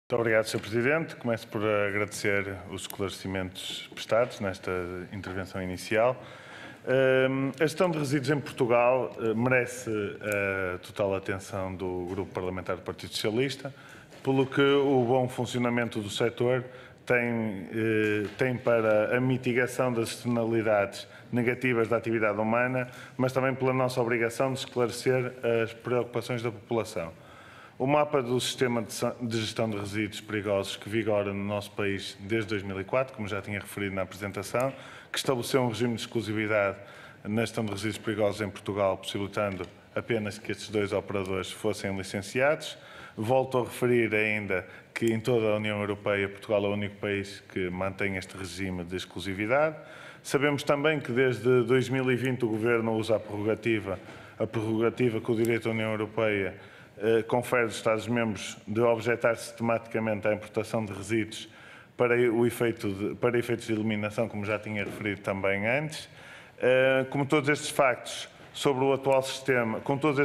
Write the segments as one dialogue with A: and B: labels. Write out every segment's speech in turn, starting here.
A: Muito obrigado, Sr. Presidente. Começo por agradecer os esclarecimentos prestados nesta intervenção inicial. A gestão de resíduos em Portugal merece a total atenção do Grupo Parlamentar do Partido Socialista, pelo que o bom funcionamento do setor tem para a mitigação das externalidades negativas da atividade humana, mas também pela nossa obrigação de esclarecer as preocupações da população. O mapa do sistema de gestão de resíduos perigosos que vigora no nosso país desde 2004, como já tinha referido na apresentação, que estabeleceu um regime de exclusividade na gestão de resíduos perigosos em Portugal, possibilitando apenas que estes dois operadores fossem licenciados. Volto a referir ainda que em toda a União Europeia, Portugal é o único país que mantém este regime de exclusividade. Sabemos também que desde 2020 o Governo usa a prerrogativa que o direito da União Europeia confere aos Estados-membros de objetar sistematicamente a importação de resíduos para efeitos de eliminação, como já tinha referido também antes. Com todos estes factos sobre o atual sistema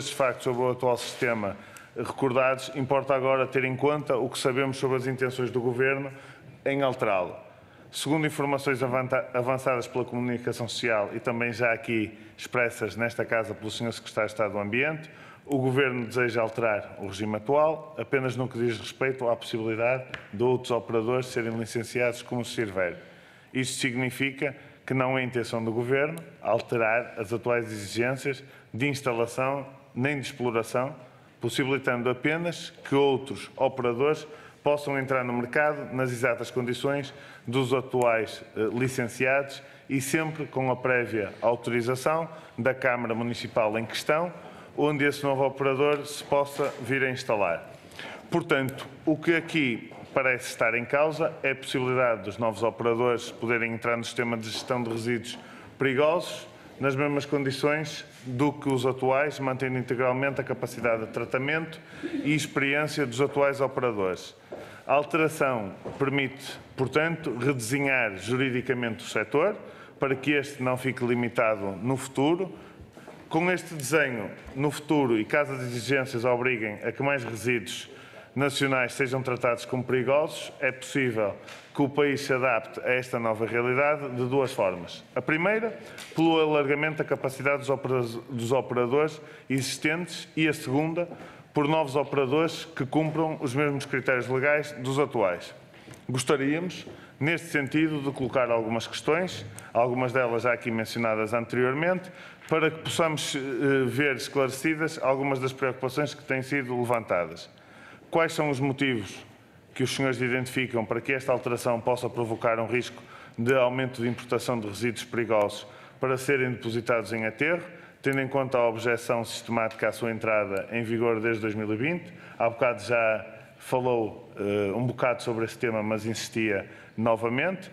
A: recordados, importa agora ter em conta o que sabemos sobre as intenções do Governo em alterá-lo. Segundo informações avançadas pela comunicação social e também já aqui expressas nesta Casa pelo Sr. Secretário de Estado do Ambiente, o Governo deseja alterar o regime atual, apenas no que diz respeito à possibilidade de outros operadores serem licenciados como se refere. Isto significa que não é a intenção do Governo alterar as atuais exigências de instalação nem de exploração, possibilitando apenas que outros operadores possam entrar no mercado nas exatas condições dos atuais licenciados e sempre com a prévia autorização da Câmara Municipal em questão, onde esse novo operador se possa vir a instalar. Portanto, o que aqui parece estar em causa é a possibilidade dos novos operadores poderem entrar no sistema de gestão de resíduos perigosos nas mesmas condições do que os atuais, mantendo integralmente a capacidade de tratamento e experiência dos atuais operadores. A alteração permite, portanto, redesenhar juridicamente o setor para que este não fique limitado no futuro. Com este desenho, no futuro, e caso as exigências obriguem a que mais resíduos nacionais sejam tratados como perigosos, é possível que o país se adapte a esta nova realidade de duas formas. A primeira, pelo alargamento da capacidade dos operadores existentes, e a segunda, por novos operadores que cumpram os mesmos critérios legais dos atuais. Gostaríamos, neste sentido, de colocar algumas questões, algumas delas já aqui mencionadas anteriormente, para que possamos ver esclarecidas algumas das preocupações que têm sido levantadas. Quais são os motivos que os senhores identificam para que esta alteração possa provocar um risco de aumento de importação de resíduos perigosos para serem depositados em aterro, tendo em conta a objeção sistemática à sua entrada em vigor desde 2020? Há bocado já falou um bocado sobre esse tema, mas insistia novamente.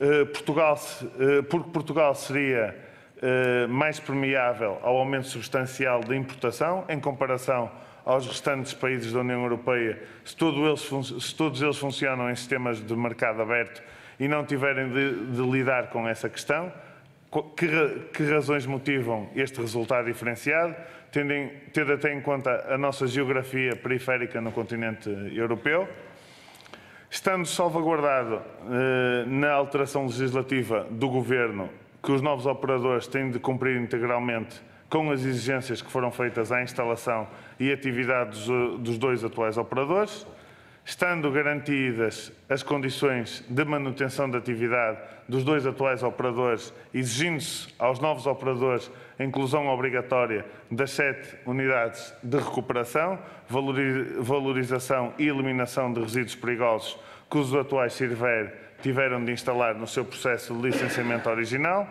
A: Porque Portugal seria mais permeável ao aumento substancial da importação em comparação aos restantes países da União Europeia, se todos eles funcionam em sistemas de mercado aberto e não tiverem de lidar com essa questão. Que razões motivam este resultado diferenciado, tendo até em conta a nossa geografia periférica no continente europeu? Estando salvaguardado na alteração legislativa do Governo que os novos operadores têm de cumprir integralmente com as exigências que foram feitas à instalação e atividade dos dois atuais operadores, estando garantidas as condições de manutenção da atividade dos dois atuais operadores, exigindo-se aos novos operadores a inclusão obrigatória das 7 unidades de recuperação, valorização e eliminação de resíduos perigosos que os atuais CIRVER tiveram de instalar no seu processo de licenciamento original,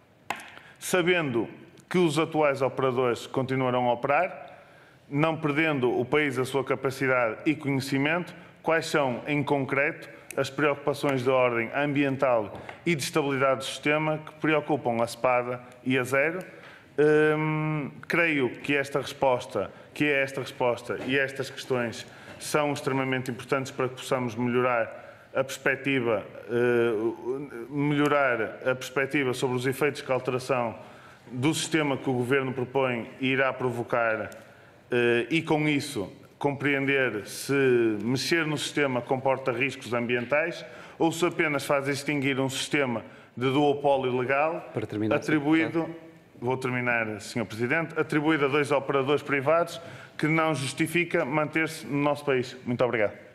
A: sabendo que os atuais operadores continuarão a operar, não perdendo o país a sua capacidade e conhecimento, quais são, em concreto, as preocupações de ordem ambiental e de estabilidade do sistema que preocupam a SPADA e a Zero? Creio que esta resposta e estas questões são extremamente importantes para que possamos melhorar a perspectiva sobre os efeitos que a alteração do sistema que o Governo propõe irá provocar e, com isso, compreender se mexer no sistema comporta riscos ambientais ou se apenas faz extinguir um sistema de duopólio legal atribuído, vou terminar, Sr. Presidente, atribuído a 2 operadores privados que não justifica manter-se no nosso país. Muito obrigado.